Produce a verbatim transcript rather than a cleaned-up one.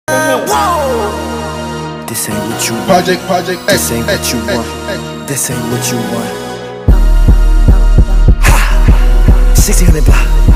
This ain't what you want. Project, project, This ain't what you want. This ain't what you want. Ha! sixteen hundred block.